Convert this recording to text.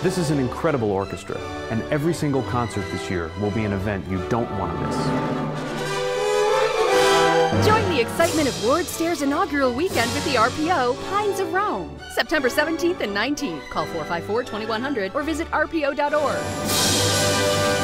This is an incredible orchestra, and every single concert this year will be an event you don't want to miss. Join the excitement of Ward Stair's inaugural weekend with the RPO Pines of Rome, September 17th and 19th. Call 454-2100 or visit rpo.org.